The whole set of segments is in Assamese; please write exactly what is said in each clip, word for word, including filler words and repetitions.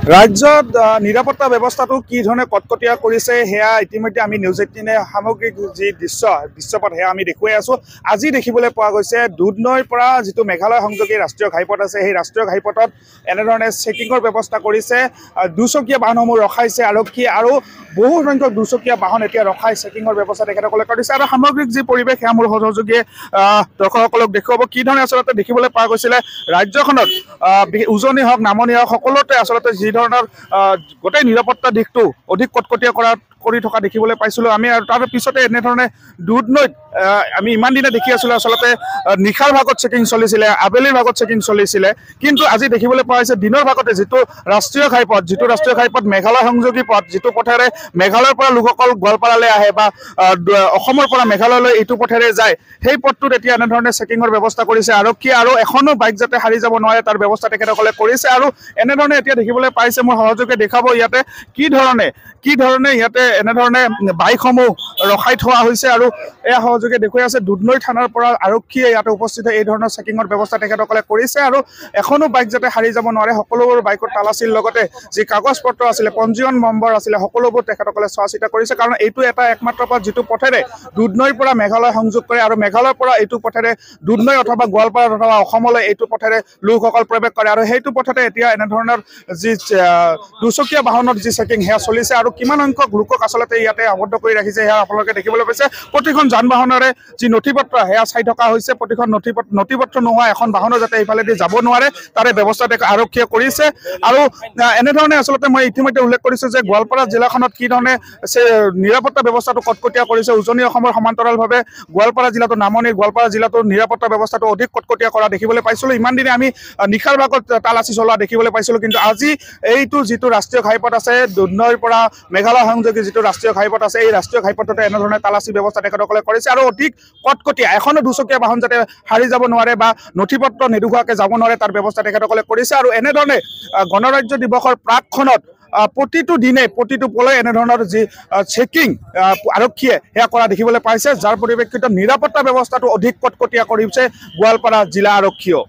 ৰাজ্যত নিৰাপত্তা ব্যৱস্থাটো কি ধৰণে কটকটীয়া কৰিছে সেয়া ইতিমধ্যে আমি নিউজ এইটিনে সামগ্ৰিক যি দৃশ্য দৃশ্যপট সেয়া আমি দেখুৱাই আছো। আজি দেখিবলৈ পোৱা গৈছে দুধনৈৰ পৰা যিটো মেঘালয় সংযোগী ৰাষ্ট্ৰীয় ঘাইপথ আছে সেই ৰাষ্ট্ৰীয় ঘাইপথত এনেধৰণে চেকিঙৰ ব্যৱস্থা কৰিছে। দুচকীয়া বাহনসমূহ ৰখাইছে আৰক্ষী আৰু বহু সংখ্যক দুচকীয়া বাহন এতিয়া ৰখাই চেকিঙৰ ব্যৱস্থা তেখেতসকলে কৰিছে। আৰু সামগ্ৰিক যি পৰিৱেশ সেয়া মোৰ সহযোগীয়ে দৰ্শকসকলক দেখুৱাব কি ধৰণে আচলতে দেখিবলৈ পোৱা গৈছিলে। ৰাজ্যখনত উজনি হওক নামনি হওক সকলোতে আচলতে যি ধৰণৰ গোটেই নিৰাপত্তা দিশটো অধিক কটকটীয়া কৰা কৰি থকা দেখিবলৈ পাইছিলোঁ আমি। আৰু তাৰ পিছতে এনেধৰণে দুধনৈত আমি ইমান দিনে দেখি আছিলোঁ আচলতে নিশাৰ ভাগত চেকিং চলিছিলে, আবেলিৰ ভাগত চেকিং চলিছিলে, কিন্তু আজি দেখিবলৈ পোৱা হৈছে দিনৰ ভাগতে যিটো ৰাষ্ট্ৰীয় ঘাইপথ যিটো ৰাষ্ট্ৰীয় ঘাইপথ মেঘালয় সংযোগী পথ, যিটো পথেৰে মেঘালয়ৰ পৰা লোকসকল গোৱালপাৰালৈ আহে বা অসমৰ পৰা মেঘালয়লৈ এইটো পথেৰে যায়, সেই পথটোত এতিয়া এনেধৰণে চেকিঙৰ ব্যৱস্থা কৰিছে আৰক্ষীয়ে। আৰু এখনো বাইক যাতে হাৰি যাব নোৱাৰে তাৰ ব্যৱস্থা তেখেতসকলে কৰিছে। আৰু এনেধৰণে এতিয়া দেখিবলৈ পাইছে, মোৰ সহযোগে দেখাব ইয়াতে কি ধৰণে কি ধৰণে ইয়াতে এনেধৰণে বাইকসমূহ ৰখাই থোৱা হৈছে। আৰু এয়া সহযোগে দেখুৱাই আছে দুধনৈ থানাৰ পৰা আৰক্ষীয়ে ইয়াতে উপস্থিত হৈ এই ধৰণৰ চেকিঙৰ ব্যৱস্থা তেখেতসকলে কৰিছে। আৰু এখনো বাইক যাতে হাৰি যাব নোৱাৰে সকলোবোৰ বাইকত তালাচীৰ লগতে যি কাগজ পত্ৰ আছিলে, পঞ্জীয়ন নম্বৰ আছিলে, সকলোবোৰ তেখেতসকলে চোৱা চিতা কৰিছে। কাৰণ এইটো এটা একমাত্ৰ পথ যিটো পথেৰে দুধনৈৰ পৰা মেঘালয় সংযোগ কৰে আৰু মেঘালয়ৰ পৰা এইটো পথেৰে দুধনৈ অথবা গোৱালপাৰা অথবা অসমলৈ এইটো পথেৰে লোকসকল প্ৰৱেশ কৰে। আৰু সেইটো পথতে এতিয়া এনেধৰণৰ যি দুচকীয়া বাহনত যি চেকিং সেয়া চলিছে। আৰু কিমান সংখ্যক লোকক আচলতে ইয়াতে আবদ্ধ কৰি ৰাখিছে সেয়া আপোনালোকে দেখিবলৈ পাইছে। প্ৰতিখন যান বাহনেৰে যি নথি পত্ৰ সেয়া চাই থকা হৈছে। প্ৰতিখন নথি পত্ৰ নথি পত্ৰ নোহোৱা এখন বাহনো যাতে এইফালেদি যাব নোৱাৰে তাৰে ব্যৱস্থা আৰক্ষীয়ে কৰিছে। আৰু এনেধৰণে আচলতে মই ইতিমধ্যে উল্লেখ কৰিছোঁ যে গোৱালপাৰা জিলাখনত কি ধৰণে নিৰাপত্তা ব্যৱস্থাটো কটকটীয়া কৰিছে। উজনি অসমৰ সমান্তৰালভাৱে গোৱালপাৰা জিলাটো নামনি গোৱালপাৰা জিলাটোৰ নিৰাপত্তা ব্যৱস্থাটো অধিক কটকটীয়া কৰা দেখিবলৈ পাইছিলোঁ। ইমান দিনে আমি নিশাৰ ভাগত তালাচী চলোৱা দেখিবলৈ পাইছিলোঁ, কিন্তু আজি এইটো যিটো ৰাষ্ট্ৰীয় ঘাইপথ আছে দুধনৈৰ পৰা মেঘালয় সংযোগী যিটো ৰাষ্ট্ৰীয় ঘাইপথ আছে এই ৰাষ্ট্ৰীয় ঘাইপথতে এনেধৰণে তালাচী ব্যৱস্থা তেখেতসকলে কৰিছে। আৰু অধিক কটকটীয়া এখনো দুচকীয়া বাহন যাতে হাৰি যাব নোৱাৰে বা নথি পত্ৰ নেদেখুৱাকৈ যাব নোৱাৰে তাৰ ব্যৱস্থা তেখেতসকলে কৰিছে। আৰু এনেধৰণে গণৰাজ্য দিৱসৰ প্ৰাকখনত প্ৰতিটো দিনে প্ৰতিটো পলে এনেধৰণৰ যি চেকিং আৰক্ষীয়ে সেয়া কৰা দেখিবলৈ পাইছে, যাৰ পৰিপ্ৰেক্ষিতত নিৰাপত্তা ব্যৱস্থাটো অধিক কটকটীয়া কৰিছে গোৱালপাৰা জিলা আৰক্ষীয়েও।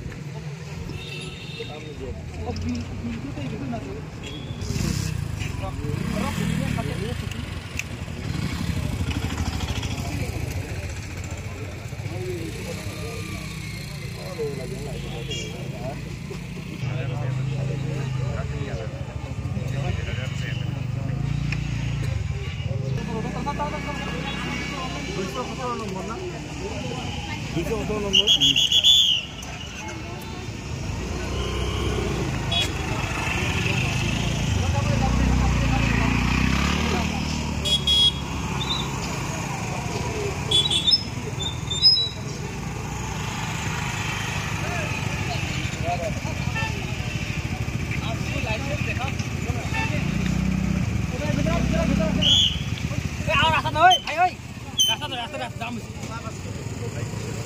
দুইশ ওঠৰ নম্বৰ রাস্তা রাস্তা রাস্তা জাম